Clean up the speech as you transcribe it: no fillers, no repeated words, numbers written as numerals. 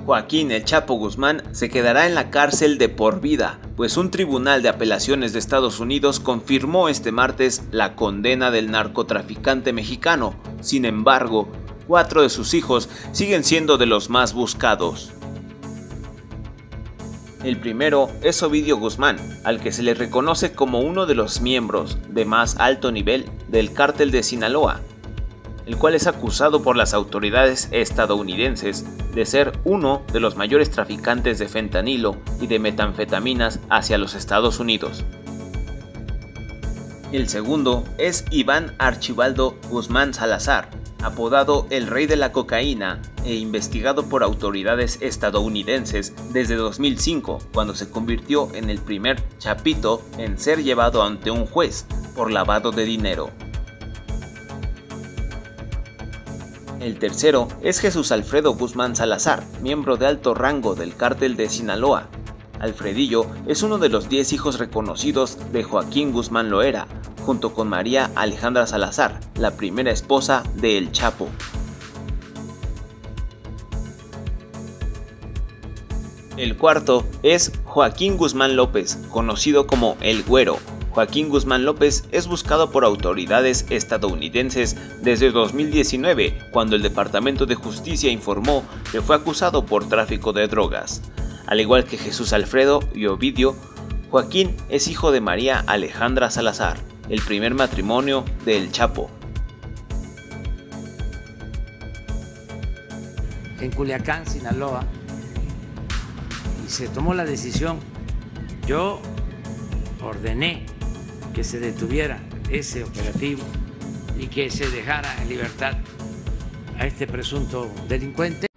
Joaquín El Chapo Guzmán se quedará en la cárcel de por vida, pues un tribunal de apelaciones de Estados Unidos confirmó este martes la condena del narcotraficante mexicano. Sin embargo, 4 de sus hijos siguen siendo de los más buscados. El primero es Ovidio Guzmán, al que se le reconoce como uno de los miembros de más alto nivel del cártel de Sinaloa, el cual es acusado por las autoridades estadounidenses de ser uno de los mayores traficantes de fentanilo y de metanfetaminas hacia los Estados Unidos. El segundo es Iván Archibaldo Guzmán Salazar, apodado el Rey de la Cocaína e investigado por autoridades estadounidenses desde 2005, cuando se convirtió en el primer chapito en ser llevado ante un juez por lavado de dinero. El tercero es Jesús Alfredo Guzmán Salazar, miembro de alto rango del cártel de Sinaloa. Alfredillo es uno de los 10 hijos reconocidos de Joaquín Guzmán Loera, junto con María Alejandra Salazar, la primera esposa de El Chapo. El cuarto es Joaquín Guzmán López, conocido como El Güero. Joaquín Guzmán López es buscado por autoridades estadounidenses desde 2019, cuando el Departamento de Justicia informó que fue acusado por tráfico de drogas. Al igual que Jesús Alfredo y Ovidio, Joaquín es hijo de María Alejandra Salazar, el primer matrimonio de El Chapo. En Culiacán, Sinaloa, y se tomó la decisión. Yo ordené que se detuviera ese operativo y que se dejara en libertad a este presunto delincuente.